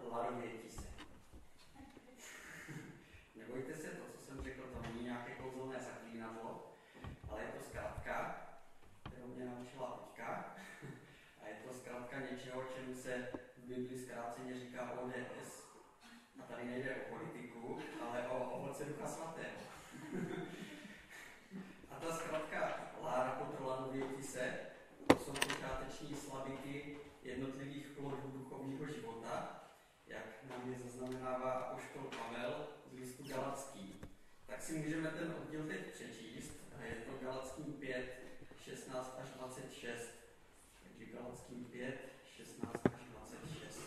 Ladověti se. Nebojte se, to, co jsem řekl, to není nějaké kouzelné zaklínadlo, ale je to zkratka, kterou mě naučila teďka. A je to zkratka něčeho, čemu se v Bibli zkráceně říká ODS. A tady nejde o politiku, ale o ovoce Ducha Svatého. A ta zkratka Lára Ladověti se, to jsou počáteční slabiky jednotlivých plodů duchovního života, jak nám je zaznamenává apoštol Pavel z listu Galackým. Tak si můžeme ten oddíl teď přečíst. Je to Galackým 5, 16 až 26. Takže Galackým 5, 16 až 26.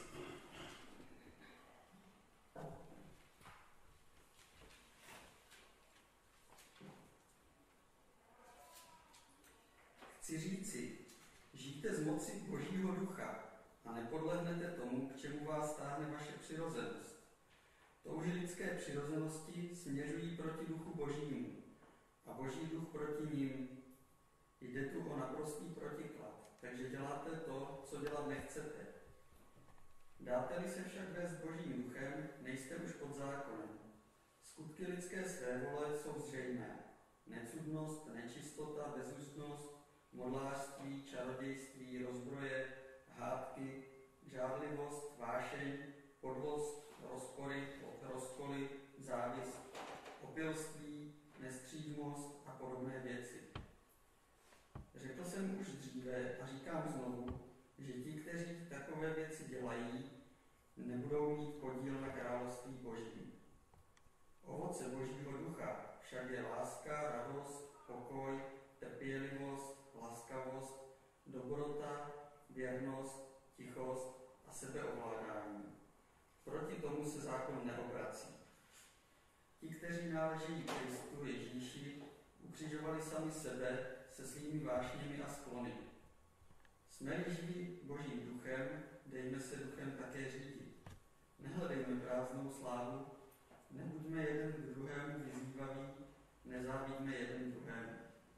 Chci říci, žijte z moci Božího ducha a nepodlehnete tomu, k čemu vás táhne vaše přirozenost. Touhy lidské přirozenosti směřují proti duchu Božímu a Boží duch proti nim. Jde tu o naprostý protiklad, takže děláte to, co dělat nechcete. Dáte-li se však vést Božím duchem, nejste už pod zákonem. Skutky lidské svévole jsou zřejmé. Necudnost, nečistota, bezústnost, modlářství, čarodějství, rozbroje, hádky, žárlivost, vášeň, podlost, rozkoly, závist, opilství, nestřízmost a podobné věci. Řekl jsem už dříve a říkám znovu, že ti, kteří takové věci dělají, nebudou mít podíl na království Božím. Ovoce Božího ducha však je láska, radost, pokoj, trpělivost, laskavost, dobrota, věrnost, tichost a sebeovládání. Proti tomu se zákon neobrací. Ti, kteří náleží Kristu Ježíši, ukřižovali sami sebe se svými vášněmi a sklony. Jsme-li živí Božím duchem, dejme se duchem také řídit. Nehledejme prázdnou slávu, nebuďme jeden k druhému vyzývaví, nezávidíme jeden druhému.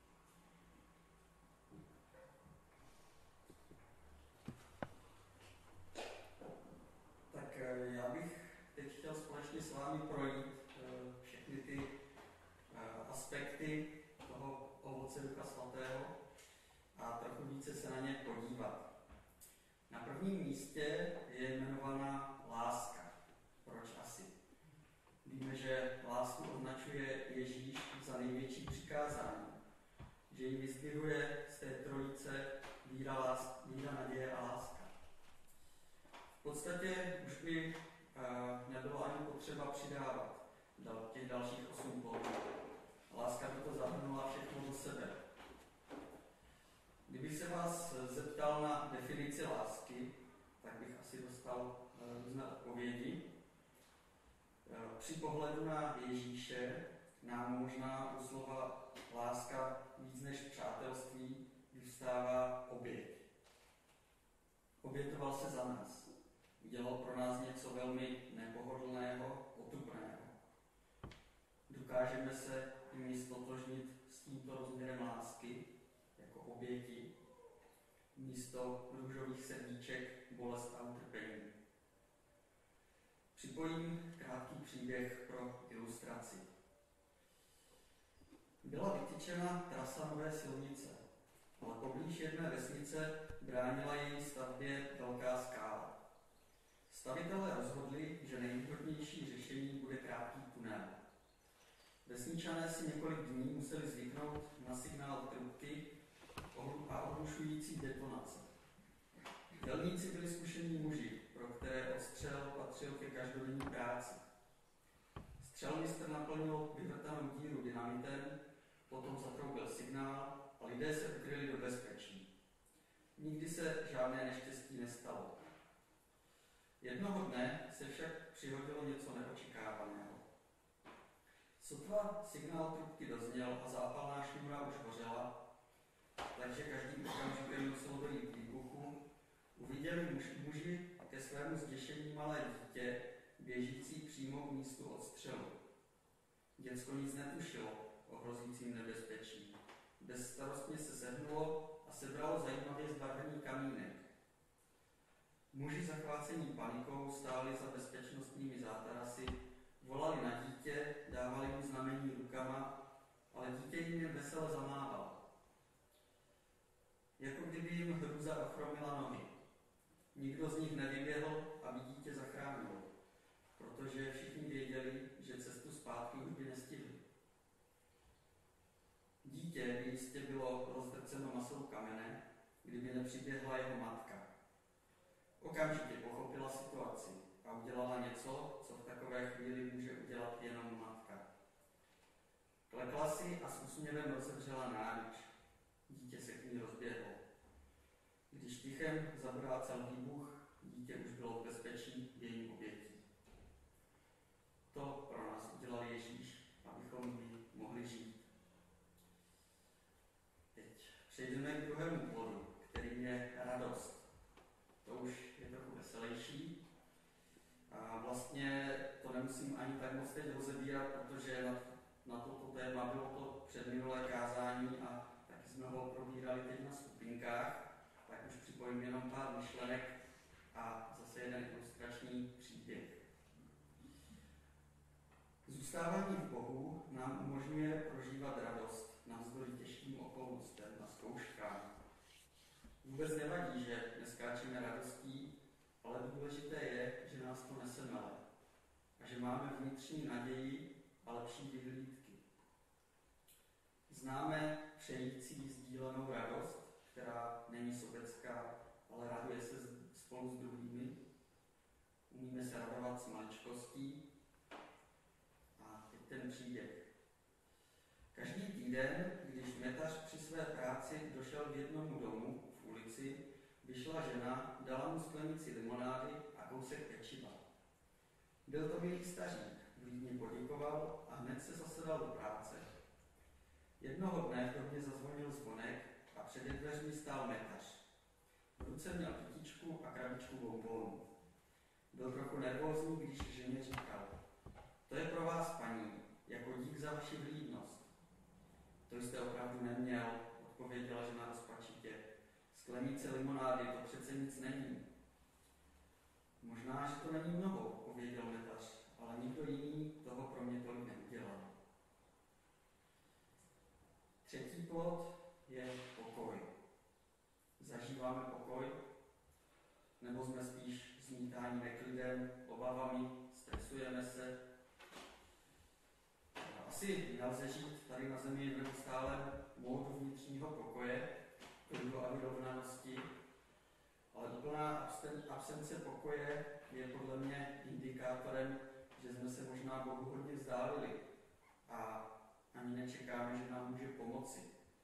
Tak já bych teď chtěl společně s vámi projít všechny ty aspekty toho ovoce Ducha Svatého a trochu více se na ně podívat. Na prvním místě je jmenovaná láska. Proč asi? Víme, že lásku označuje Ježíš za největší přikázání, že ji vyzdvihuje z té trojice víra, naděje a láska. V podstatě už by nebylo ani potřeba přidávat těch dalších 8 plodů. Láska by to zahrnula všechno do sebe. Kdybych se vás zeptal na definici lásky, tak bych asi dostal různé odpovědi. Při pohledu na Ježíše nám možná u slova láska víc než přátelství vyvstává oběť. Obětoval se za nás. Udělal pro nás něco velmi nepohodlného, potupného. Dokážeme se jim ztotožnit s tímto rozměrem lásky jako oběti místo růžových srdíček, bolest a utrpení. Připojím krátký příběh pro ilustraci. Byla vytyčena trasa nové silnice, ale poblíž jedné vesnice bránila její stavbě velká skála. Stavitelé rozhodli, že nejvhodnější řešení bude krátký tunel. Vesničané si několik dní museli zvyknout na signál trubky a ohlušující detonace. Dělníci byli zkušení muži, pro které odstřel patřil ke každodenní práci. Střelmistr naplnil vyvrtanou díru dynamitem, potom zatroubil signál a lidé se ukryli do bezpečí. Nikdy se žádné neštěstí nestalo. Jednoho dne se však přihodilo něco neočekávaného. Sotva signál trubky dozněl a zápalná šňůra už hořela, takže každý okamžik musel dojít k výbuchu, uviděli muži ke svému zděšení malé dítě, běžící přímo k místu odstřelu. Děcko nic netušilo o hrozícím nebezpečí. Bezstarostně se sehnulo a sebralo zajímavě zbarvený kamínek. Muži zachvácení panikou stáli za bezpečnostními zátarasy, volali na dítě, dávali mu znamení rukama, ale dítě jim jen vesele zamával. Jako kdyby jim hrůza ochromila nohy. Nikdo z nich nevyběhl, aby dítě zachránil, protože všichni věděli, že cestu zpátky už by nestihli. Dítě by jistě bylo rozdrceno masou kamene, kdyby nepřiběhla jeho matka. Okamžitě pochopila situaci a udělala něco, co v takové chvíli může udělat jenom matka. Klekla si a s úsměvem rozevřela náruč. Dítě se k ní rozběhlo. Když tichem zabrácel výbuch, dítě už bylo v bezpečí jejím obětí. To pro nás udělal Ježíš, abychom my mohli žít. Teď přejdeme k druhému plodu, kterým je radost. To už je trochu veselější. A vlastně to nemusím ani tak moc teď rozebírat, protože na toto téma bylo to předminulé kázání a taky jsme ho probírali teď na skupinkách. Tak už připojím jenom pár myšlenek a zase jeden ilustrační příběh. Zůstávání v Bohu nám umožňuje prožívat radost navzdory těžkým okolnostem a zkouškám. Vůbec nevadí, že neskáčeme radostí, ale důležité je, že nás to nesemele a že máme vnitřní naději a lepší vyhlídky. Známe přející sdílenou radost, která není sobecká, ale raduje se spolu s druhými. Umíme se radovat s maličkostí. A teď ten příběh. Každý týden, když metař při své práci došel k jednomu domu v ulici, vyšla žena, dala mu sklenici limonády a kousek pečiva. Byl to milý stařík, vlídně poděkoval a hned se zase dal do práce. Jednoho dne v domě zazvonil zvonek a před dveřmi stál metař. V ruce měl kytičku a krabičku bonbonů. Byl trochu nervózní, když ženě říkal: "To je pro vás, paní, jako dík za vaši vlídnost." "To jste opravdu neměl," odpověděla žena rozpačitě. "Sklenice limonády, to přece nic není." "Možná, že to není mnoho," odpověděl metař, "ale nikdo jiný toho pro mě tolik neudělal." Třetí plod je pokoj. Zažíváme pokoj? Nebo jsme spíš zmítáni neklidem, obavami, stresujeme se? Asi nelze žít tady na zemi v neustálém módu vnitřního pokoje, klidu a vyrovnanosti, ale úplná absence pokoje je podle mě indikátorem, že jsme se možná Bohu hodně vzdálili a ani nečekáme, že nám může pomoci.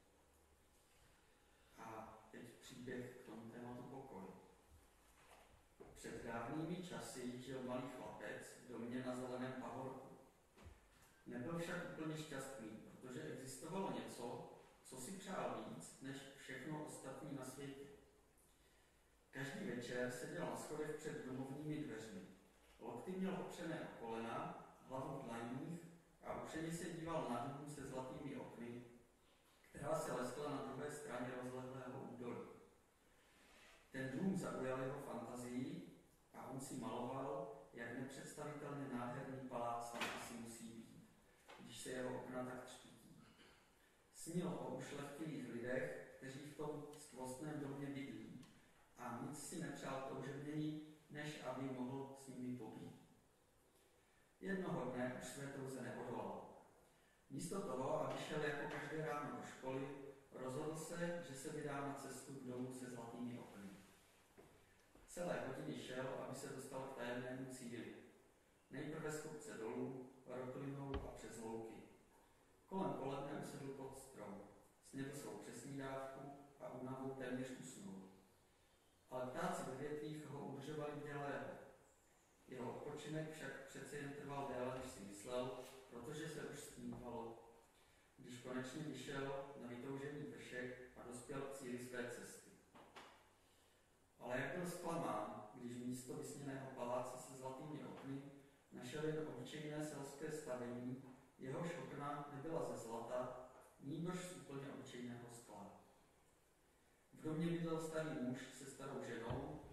A teď příběh k tomu tématu pokoj. Před dávnými časy žil malý chlapec v domě na zeleném pahorku. Nebyl však úplně šťastný, protože existovalo něco, co si přál víc než všechno ostatní na světě. Každý večer seděl na schodech před domovními dveřmi. Lokty měl opřené o kolena, hlavu v dlaních a upřeně se díval na dům se zlatými okny, která se leskla na druhé straně rozlehlého údolí. Ten dům zaujal jeho fantazii a on si maloval, jak nepředstavitelně nádherný palác tam asi musí být, když se jeho okna tak třpítí. Snil o ušlechtilých lidech, kteří v tom skvostném domě bydlí, a nic si nepřál toužebněji, než aby mohl s nimi pobít. Jednoho dne už své touze neodolal. Místo toho, aby šel jako každé ráno do školy, rozhodl se, že se vydá na cestu k domu se zlatými okny. Celé hodiny šel, aby se dostal k tajemnému cíli. Nejprve z kopce dolů, roklinou a přes louky. Kolem poledne usedl pod strom, snědl svou přesnídávku a únavou téměř usnul. Ale ptáci ve větvích ho udržovali bdělého. Jeho odpočinek však přece jen trval déle, než si myslel, protože se už stmívalo. Když konečně vyšel na vytoužený vršek a dospěl k cíli své cesty. Ale jak byl zklamán, když místo vysněného paláce se zlatými okny našel jen obyčejné selské stavení, jehož okna nebyla ze zlata, nýbrž z úplně obyčejného skla. V domě bydlel starý muž se starou ženou a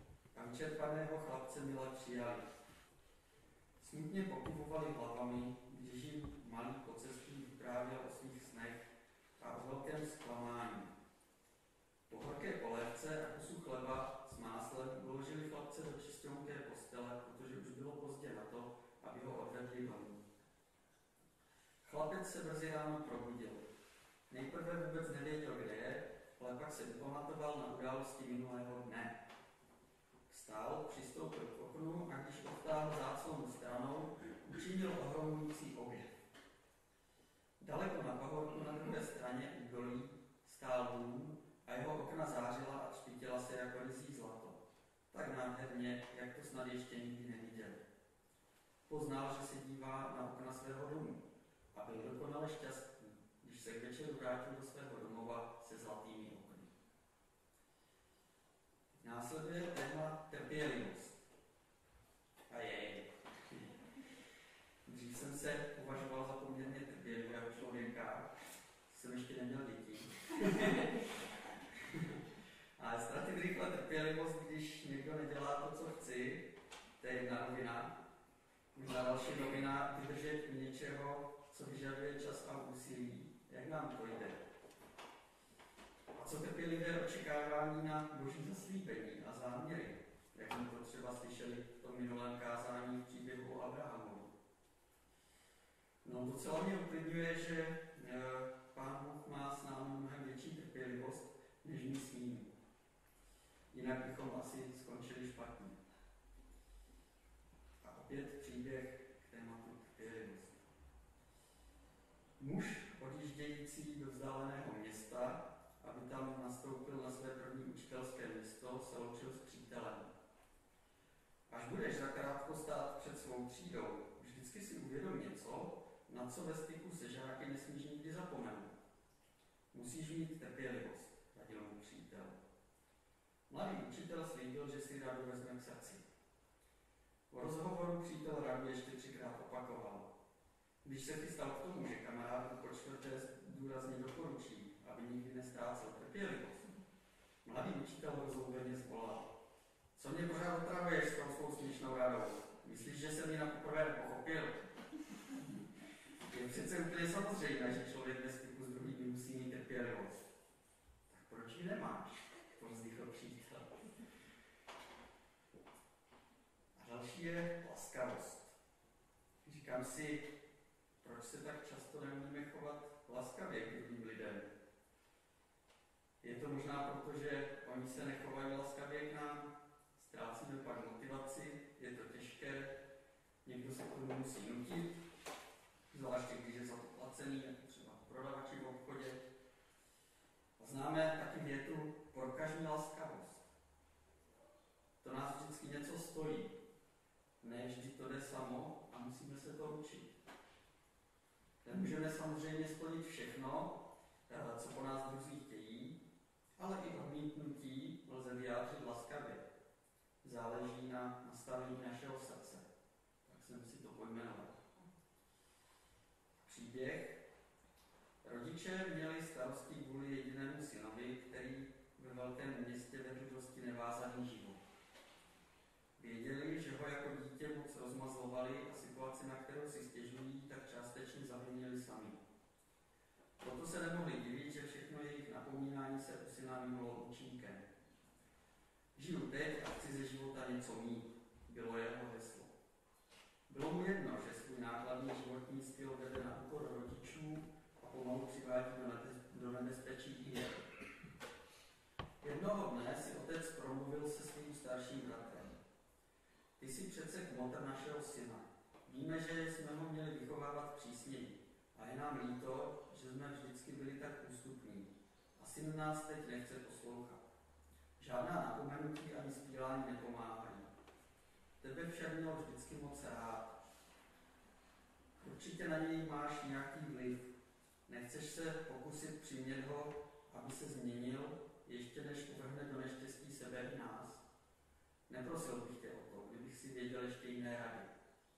vyčerpaného chlapce mile přijali. Smutně pokyvovali hlavami, když jim malý pocestník vyprávěl o svých snech a o velkém zklamání. Po horké polévce a kusu chleba s máslem uložili chlapce do čisťonké postele, protože už bylo pozdě na to, aby ho odvedli domů. Chlapec se brzy ráno probudil. Nejprve vůbec nevěděl, kde je, ale pak se vypamatoval na události minulého dne. Vstál, přistoupil k oknu a když odtáhl záclonu stranou, učinil ohromující objev. Daleko na pahorku na druhé straně údolí stál dům a jeho okna zářila a třpítila se jako ryzí zlato. Tak nádherně, jak to snad ještě nikdy neviděl. Poznal, že se dívá na okna svého domu a byl dokonale šťastný, když se k večeru vrátil do svého domova se zlatými okny. Následuje téma trpělivost. A jej. Dřív jsem se považoval za poměrně trpělivého člověka, jsem ještě neměl děti. A ztratit rychle trpělivost, když někdo nedělá to, co chci, to je jedna rovina. Možná další rovina vydržet u něčeho, co vyžaduje čas a úsilí. Jak nám to jde? A co trpělivé očekávání na boží zaslíbení a záměry, jak jsme to třeba slyšeli v tom minulém kázání v příběhu o Abrahamovi. No docela mě uklidňuje, že Pán Bůh má s námi mnohem větší trpělivost, než my s ním. Jinak bychom asi skončili špatně. A opět příběh k tématu trpělivosti. Muž odjíždějící do vzdáleného města, aby tam nastoupil na své první učitelské místo, se loučil s přítelem. Až budeš zakrátko stát před svou třídou, vždycky si uvědom něco, na co ve styku se žáky nesmíš nikdy zapomenout. Musíš mít trpělivost, radil mu přítel. Mladý učitel slíbil, že si radu vezme k srdci. Po rozhovoru přítel radu ještě 3krát opakoval. Když se chystal k tomu, že kamarádu po čtvrté důrazně doporučí, aby nikdy nestrácel trpělivost, mladý učitel rozloubeně zvolal. Co mě pořád otravuješ s tou svou směšnou radou? Myslíš, že jsem ji na poprvé nepochopil? Je přece úplně samozřejmé, že člověk ve styku s druhými musí mít trpělivost. Tak proč ji nemáš? Povzdychl přítel. A další je laskavost. Říkám si, proč se tak často neumíme chovat laskavě k druhým lidem? Je to možná proto, že oni se nechovají laskavě k nám, ztrácíme pak motivaci, je to těžké, někdo se k tomu musí nutit, zvláště když je za to placený, jako třeba prodavači v obchodě. A známe taky větu, prokaž mi laskavost. To nás vždycky něco stojí. Ne vždy to jde samo a musíme se to učit. Nemůžeme samozřejmě splnit všechno, co po nás druzí chtějí, ale i odmítnutí lze vyjádřit laskavě. Záleží na nastavení našeho srdce. Tak jsem si to pojmenoval. Příběh. Rodiče měli starosti kvůli jedinému synovi, který ve velkém městě vedl dosti nevázaný život. Věděli, že ho jako dítě moc rozmazlovali a situaci, na kterou si stěžují, tak částečně zavinili sami. Proto se nemohli divit, že všechno jejich napomínání se u syna minulo účinkem. Žiju teď a chci ze života něco mít, bylo jeho heslo. Bylo mu jedno, že svůj nákladný životní styl vede na úkor rodičů a pomalu přivádí do nebezpečí i je. Jednoho dne si otec promluvil se svým starším bratrem. Ty jsi přece kmotr našeho syna. Víme, že jsme ho měli vychovávat přísněji. A je nám líto, že jsme vždycky byli tak ústupní. A syn nás teď nechce poslouchat. Žádná napomenutí ani spílání nepomáhají. Tebe však měl vždycky moc rád. Určitě na něj máš nějaký vliv. Nechceš se pokusit přimět ho, aby se změnil, ještě než uvrhne do neštěstí sebe i nás? Neprosil bych tě o to, kdybych si věděl ještě jiné rady.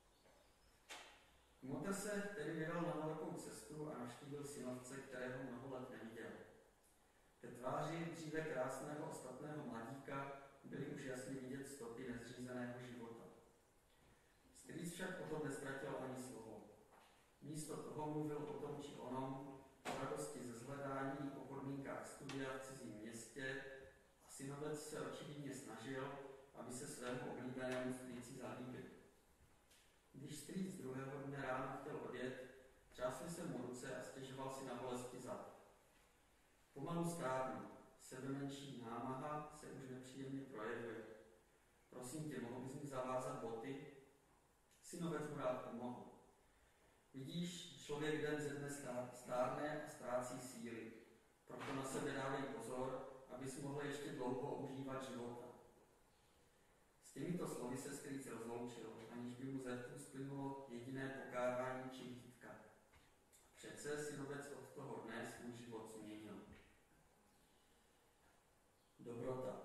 Kmotr se tedy vydal na dalekou cestu a navštívil synovce, kterého mnoho let neviděl. Ve tváři dříve krásného ostatného mladíka byly už jasně vidět stopy nezřízeného života. Strýc však o tom neztratil ani slovo. Místo toho mluvil o tom či onom, o radosti ze zhledání, o podmínkách studia v cizím městě a synovec se očividně snažil, aby se svému oblíbenému strýci zalíbil. Když strýc druhého dne ráno chtěl odjet, třásly se mu ruce a stěžoval si na bolesti zad. Pomalu stárnu, sebemenší námaha se už nepříjemně projevuje. Prosím tě, mohl bys mi zavázat boty? Synovec mu rád pomohl. Vidíš, člověk den ze dne stárne a ztrácí síly. Proto na sebe dávej pozor, abys mohl ještě dlouho užívat života. S těmito slovy se strýc rozloučil, aniž by mu ze rtů splynulo jediné pokárání či výtka. Přece synovec od toho dne svůj život změnil. Dobrota.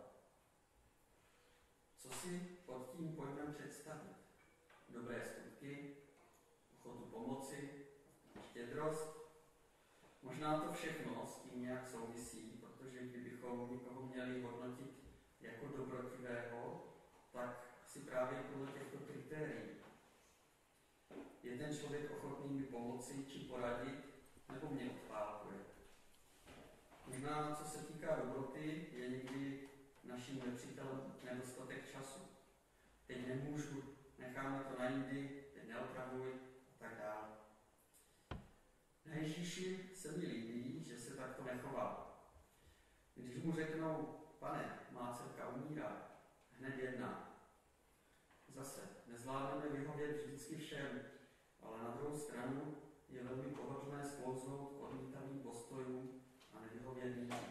Co si pod tím pojmem představit? Dobré skutky, ochotu pomoci, štědrost. Možná to všechno s tím nějak souvisí, protože kdybychom někoho měli hodnotit jako dobrotivého, tak asi právě podle těchto kritérií. Je ten člověk ochotný mi pomoci či poradit, nebo mě odpálkuje? Možná, co se týká dobroty, je někdy naším nepřítelem nedostatek času. Teď nemůžu, necháme to na jindy, teď neopravuj a tak dále. Na Ježíši se mi líbí, že se takto nechová. Když mu řeknou, pane, má dcerka umírá, hned jedná. Zase, nezvládneme vyhovět vždycky všem, ale na druhou stranu je velmi pohodlné sklouznout k odmítavým postojům a nevyhovět lidem.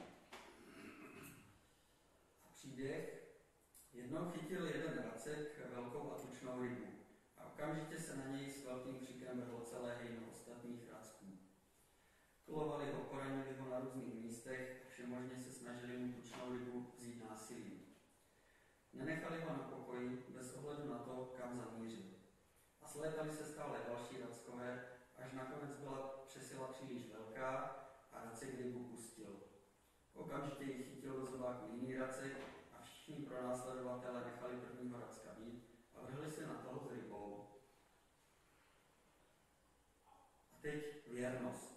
Příběh. Jednou chytil jeden racek velkou a tučnou rybu a okamžitě se na něj s velkým křikem vrhlo celé hejno ostatních racků. Kulovali ho, poranili ho na různých místech a všemožně se snažili mu tučnou rybu vzít násilím. Nenechali ho na pokoji bez ohledu na to, kam zamířil. A slétali se stále další rackové, až nakonec byla přesila příliš velká a racek rybu pustil. Okamžitě ji chytil do zobáku jiný racek a všichni pronásledovatelé nechali prvního racka být a vrhli se na toho s rybou. A teď věrnost.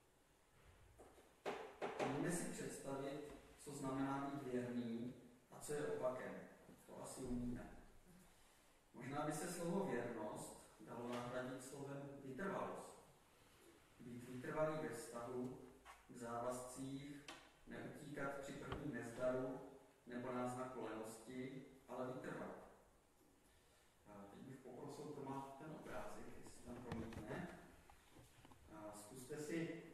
Můžeme si představit, co znamená být věrný a co je opakem. To asi umíme. Možná by se slovo věrnost dalo nahradit slovem vytrvalost. Být vytrvalý ve vztahu, v závazcích, neutíkat při prvním nezdaru nebo náznaku lenosti, ale vytrvat. A teď bych poprosil Toma ten obrázek, jestli tam promítne. A zkuste si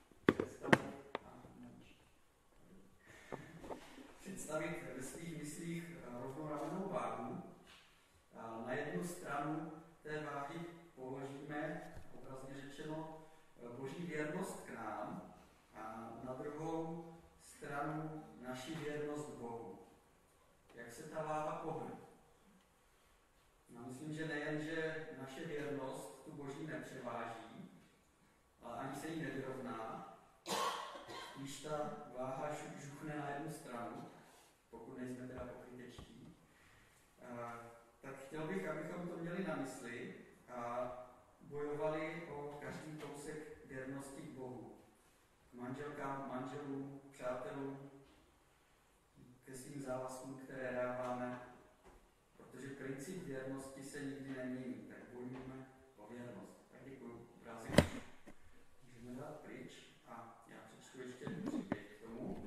představit ve svých myslích rovnovážnou váhu. Na jednu stranu té váhy položíme, obrazně řečeno, Boží věrnost k nám a na druhou stranu naši věrnost Bohu. Jak se ta váha pohne? Já myslím, že nejen, že naše věrnost tu Boží nepřeváží, ale ani se jí nevyrovná, když ta váha žuchne na jednu stranu, pokud nejsme teda pokrytečtí, tak chtěl bych, abychom to měli na mysli a bojovali o každý kousek věrnosti k Bohu. K manželkám, manželům, přátelům, ke svým závazkům, které dáváme, protože princip věrnosti se nikdy nemění, tak bojujeme o věrnost. Tak děkuji. Obrázek můžeme dát pryč a já přečtu ještě příběh k tomu.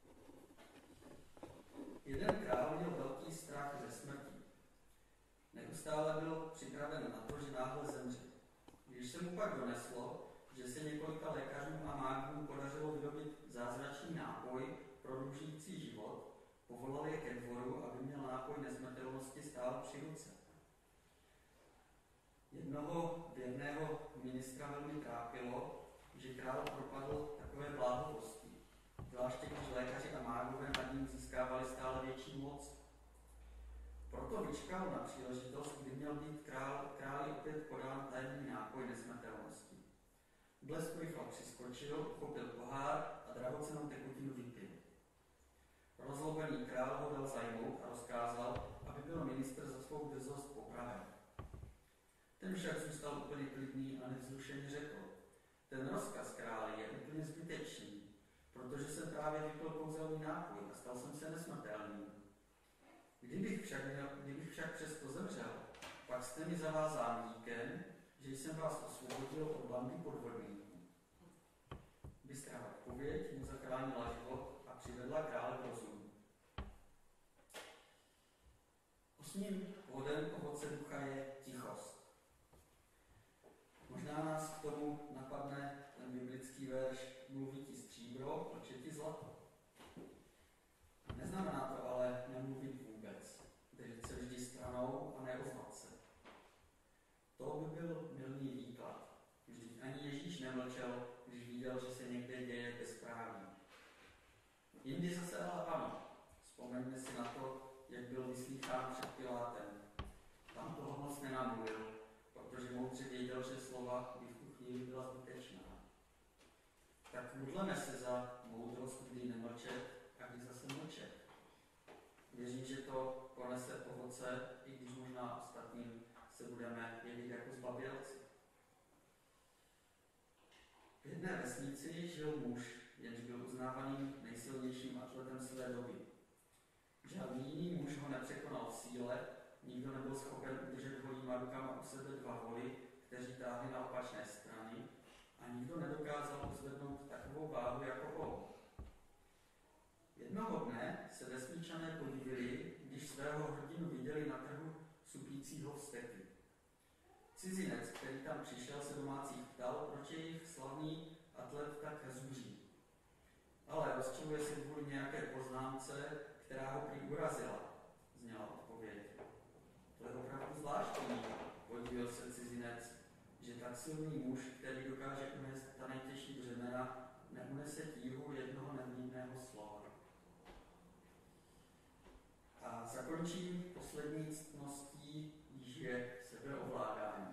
Jeden král měl velký strach ze smrti. Neustále byl připraven na to, že náhle zemře. Když se mu pak doneslo, že se několika lékařům a mágům podařilo vyrobit zázračný nápoj prodlužující život, povolal je ke dvoru, aby měl nápoj nesmrtelnosti stál při ruce. Jednoho věrného ministra velmi trápilo, že král propadl takové bláhovosti, zvláště když lékaři a mágové nad ním získávali stále větší moc. Proto vyčkal na příležitost, kdy měl být králi opět podán tajemný nápoj nesmrtelnosti. Blesk rychle přiskočil, uchopil pohár a drahocennou tekutinu vypil. Rozlobený král ho dal zajmout a rozkázal, aby byl ministr za svou drzost popraven. Ten však zůstal úplně klidný a nevzrušeně řekl: ten rozkaz králi je úplně zbytečný, protože jsem právě vypil kouzelný nápoj a stal jsem se nesmrtelným. Kdybych však přesto zemřel, pak jste mi zavázán díkem, že jsem vás osvobodil od bandy podvodníků. Bystrá odpověď mu zachránila život a přivedla krále k rozumu. 8. plodem ovoce ducha je tichost. Možná nás k tomu napadne ten biblický verš: mluví ti stříbro, mlče ti zlato. Neznamená to ale nemluvit vůbec, držet se vždy stranou a neozvat se. To by byl mylný výklad. Vždyť ani Ježíš nemlčel, když viděl, že se někde děje bezpráví. Jindy zase ale ano. Vzpomeňme si na to, jak byl vyslýchán před Pilátem. Tam toho moc nenamluvil, protože moudře věděl, že slova by v tu chvíli byla zbytečná. Tak modleme se za moudrost, kdy nemlčet a kdy zase mlčet. Věřím, že to ponese ovoce, i když možná ostatním se budeme jevit jako zbabělci. V jedné vesnici žil muž, jenž byl uznávaným nejsilnějším atletem své doby. Žádný jiný muž ho nepřekonal v síle, nikdo nebyl schopen udržet holýma rukama u sebe dva voly, kteří táhli na opačné strany, a nikdo nedokázal uzvednout takovou váhu jako on. Jednoho dne se vesničané podivili, když svého hrdinu viděli na trhu supícího steky. Cizinec, který tam přišel, se domácích ptal, proč je jejich slavný atlet tak zuří. Ale rozčiluje se kvůli nějaké poznámce, která ho prý urazila, zněla odpověď. To je opravdu zvláštní, podíval se cizinec, že tak silný muž, který dokáže unést ta nejtěžší břemena, neunese tíhu jednoho nevlídného slova. A zakončím poslední ctností, již je sebeovládání.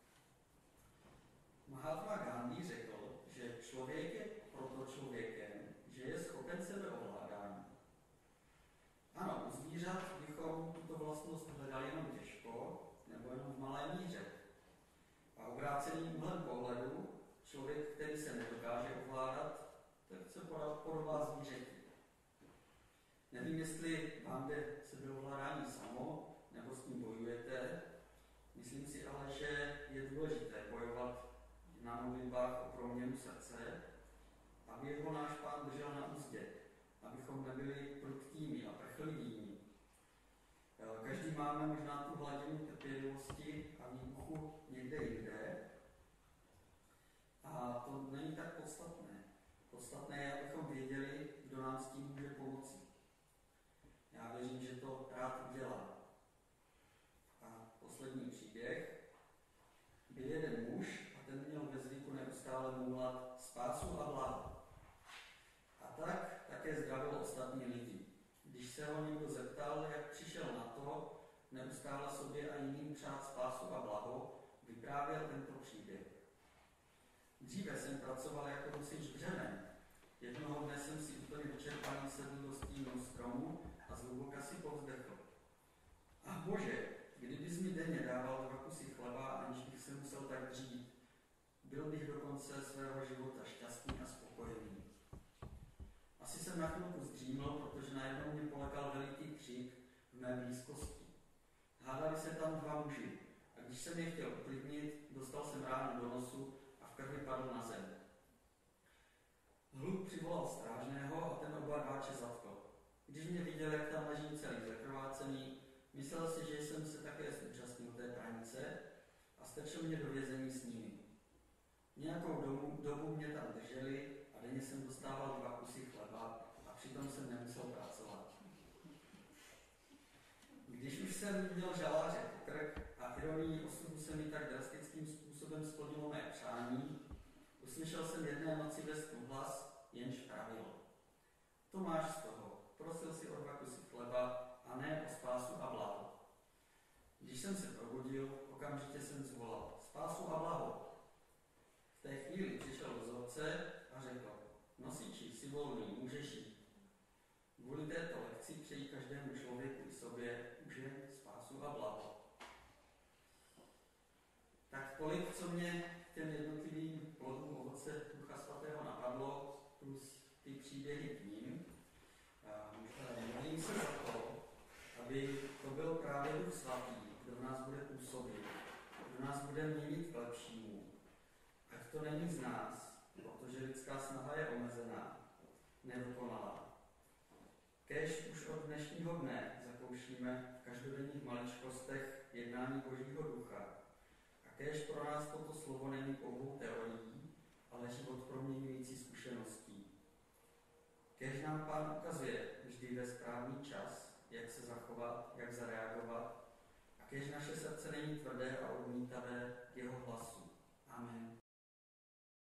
Mahatma Gandhi řekl, že člověk je proto člověkem, že je schopen sebeovládání. Ano, u zvířat bychom tuto vlastnost hledali jenom těžko, nebo jenom v malé míře. A obráceným úhlem pohledu, člověk, který se nedokáže ovládat, tak se podobá zvířeti. Nevím, jestli vám jde sebeovládání samo, nebo s tím bojujete. Myslím si ale, že je důležité bojovat na modlitbách o proměnu srdce, aby ho náš Pán držel na úzdě, abychom nebyli prudkými a prchlivými. Každý máme možná tu hladinu trpělivosti a výbuchu někde jinde. A to není tak podstatné. Podstatné je, abychom věděli, kdo nám s tím může pomoci. Já věřím, že to rád udělá. A poslední příběh. Byl jeden muž a ten měl ve zvyku neustále moulat spásu a blaho. A tak také zdravil ostatní lidi. Když se ho někdo zeptal, jak přišel na to, neustále sobě a jiným přát spásu a blaho, vyprávěl tento příběh. Dříve jsem pracoval jako nosič břemen. Jednoho dne jsem si úplně vyčerpaný sedl do stínu stromu a zhluboka si povzdechl. Ach Bože, kdybys mi denně dával 2 kusy chleba, aniž bych se musel tak dřít, byl bych do konce svého života šťastný a spokojený. Asi jsem na chvilku zdříml, protože najednou mě polekal veliký křik v mé blízkosti. Hádali se tam 2 muži a když jsem je chtěl uklidnit, dostal jsem ránu do nosu a v krvi padl na zem. Hluk přivolal strážného a ten oba rváče zatkl. Když mě viděl, jak tam ležím celý zakrvácený, myslel si, že jsem se také zúčastnil té pranice a strčil mě do vězení s nimi. Nějakou dobu mě tam drželi a denně jsem dostával 2 kusy chleba a přitom jsem nemusel pracovat. Když už jsem měl žaláře po krk a ironii osudu se mi tak drastickým způsobem splnilo mé přání, uslyšel jsem jedné noci ve snu hlas, jenž pravil. To máš z toho, prosil si o 2 kusy chleba a ne o spásu a blaho. Když jsem se probudil, okamžitě jsem zvolal spásu a blaho. V té chvíli přišel dozorce a řekl, nosiči, jsi volný, můžeš jít. Kvůli této sobě už jen spásu a blaho. Tak tolik, co mě k těm jednotlivým plodům ovoce Ducha Svatého napadlo, plus ty příběhy k ním. Modlím se za to, aby to byl právě Duch Svatý, kdo v nás bude působit, kdo nás bude měnit k lepšímu. Ať to není z nás, protože lidská snaha je omezená, nedokonalá. Kéž už od dnešního dne zakoušíme v každodenních maličkostech jednání Božího Ducha. A kéž pro nás toto slovo není pouhou teorií, ale život proměňující zkušeností. Kéž nám Pán ukazuje vždy ve správný čas, jak se zachovat, jak zareagovat, a kéž naše srdce není tvrdé a odmítavé k jeho hlasu. Amen.